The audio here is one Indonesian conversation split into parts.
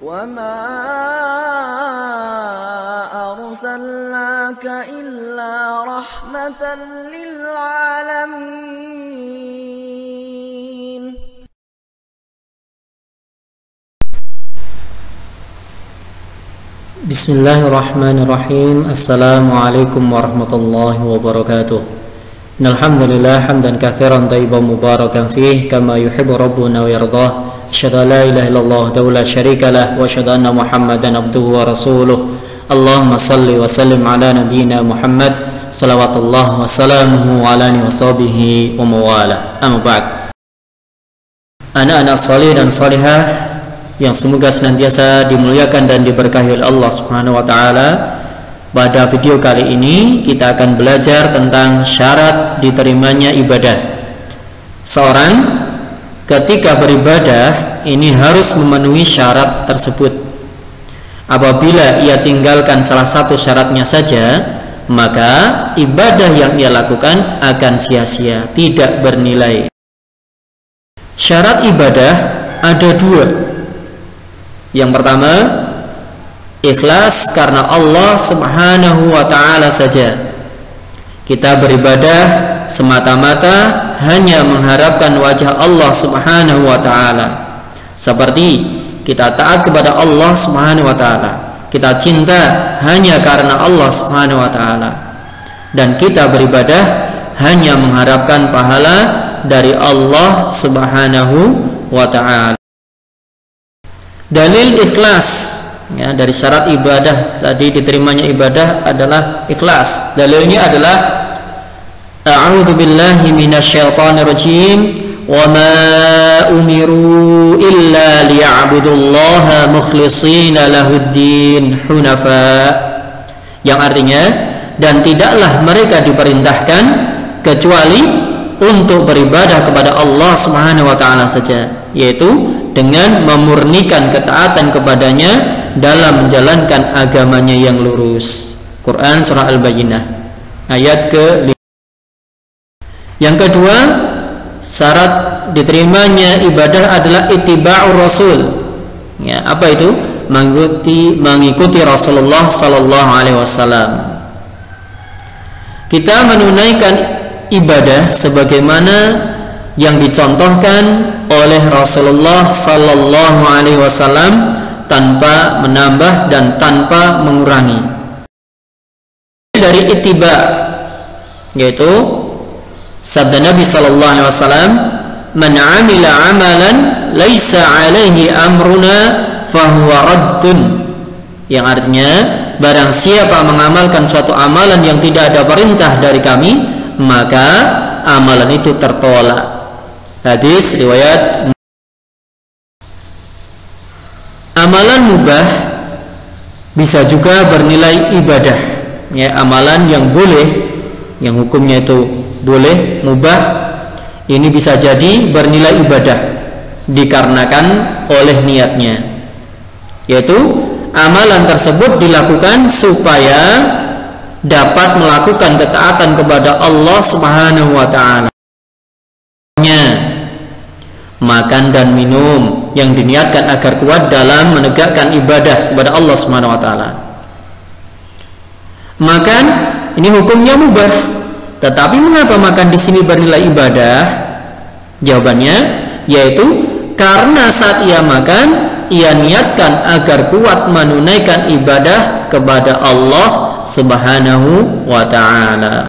وَمَا أَرْسَلْنَاكَ إِلَّا رَحْمَةً لِلْعَالَمِينَ. Bismillahirrahmanirrahim. Assalamualaikum warahmatullahi wabarakatuh. Innalhamdulillah hamdan katsiran thayyiban mubarakan fih kama yuhibbu rabbuna wa yardah. Asyhadu an la ilaha illallah wahdahu la syarikalah wa asyhadu anna Muhammadan abduhu wa rasuluh. Allahumma salli wa sallim ala nabiyyina Muhammad salawatullah wa salamuhu ala alihi wa sahbihi wa mawalah. Amma ba'd. Anak-anak salih dan salihah yang semoga senantiasa dimuliakan dan diberkahi oleh Allah Subhanahu wa taala. Pada video kali ini kita akan belajar tentang syarat diterimanya ibadah. Seorang ketika beribadah ini harus memenuhi syarat tersebut. Apabila ia tinggalkan salah satu syaratnya saja, maka ibadah yang ia lakukan akan sia-sia, tidak bernilai. Syarat ibadah ada dua. Yang pertama, ikhlas karena Allah Subhanahu wa ta'ala saja. Kita beribadah semata-mata hanya mengharapkan wajah Allah Subhanahu wa ta'ala. Seperti kita taat kepada Allah Subhanahu wa ta'ala, kita cinta hanya karena Allah Subhanahu wa ta'ala, dan kita beribadah hanya mengharapkan pahala dari Allah Subhanahu wa ta'ala. Dalil ikhlas ya, dari syarat ibadah tadi diterimanya ibadah adalah ikhlas. Dalilnya adalah a'udzu billahi minasyaitonir rajim wa ma umiru illa liya'budullaha mukhlishina lahuddin hunafa, yang artinya, dan tidaklah mereka diperintahkan kecuali untuk beribadah kepada Allah Subhanahu wa taala saja, yaitu dengan memurnikan ketaatan kepadanya dalam menjalankan agamanya yang lurus. Quran surah Al-Bayyinah ayat ke-5. Yang kedua, syarat diterimanya ibadah adalah ittiba'ur rasul. Ya, apa itu? Mengikuti Rasulullah sallallahu alaihi wasallam. Kita menunaikan ibadah sebagaimana yang dicontohkan oleh Rasulullah sallallahu alaihi wasallam, tanpa menambah dan tanpa mengurangi. Dari ittiba, yaitu sabda Nabi sallallahu alaihi wasallam, "Man 'amila 'amalan laisa 'alaihi amruna fahuwa raddun." Yang artinya, barang siapa mengamalkan suatu amalan yang tidak ada perintah dari kami, maka amalan itu tertolak. Hadis riwayat. Amalan mubah bisa juga bernilai ibadah. Ya, amalan yang boleh, yang hukumnya itu boleh, mubah, ini bisa jadi bernilai ibadah dikarenakan oleh niatnya. Yaitu amalan tersebut dilakukan supaya dapat melakukan ketaatan kepada Allah Subhanahu wa taala. Makan dan minum yang diniatkan agar kuat dalam menegakkan ibadah kepada Allah Subhanahu wa taala. Makan ini hukumnya mubah, tetapi mengapa makan di sini bernilai ibadah? Jawabannya yaitu karena saat ia makan, ia niatkan agar kuat menunaikan ibadah kepada Allah Subhanahu wa taala.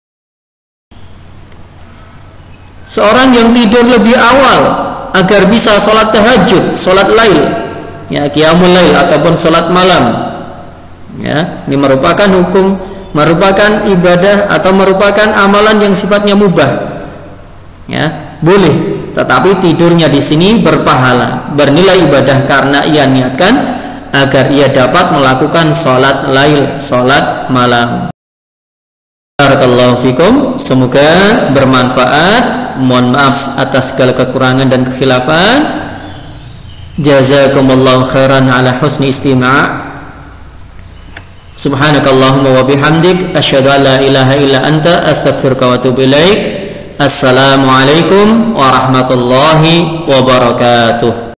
Seorang yang tidur lebih awal agar bisa sholat tahajud, sholat lail, ya, qiyamul lail ataupun sholat malam, ya, ini merupakan hukum, merupakan ibadah atau merupakan amalan yang sifatnya mubah, ya, boleh, tetapi tidurnya di sini berpahala, bernilai ibadah karena ia niatkan agar ia dapat melakukan sholat lail, sholat malam. Barakallahu fikum, semoga bermanfaat. Mohon maaf atas segala kekurangan dan kekhilafan. Jazakumullahu khairan ala husni istima'. Subhanakallahumma wa bihamdik asyhadu an la ilaha illa anta astaghfiruka wa atubu ilaik. Assalamualaikum warahmatullahi wabarakatuh.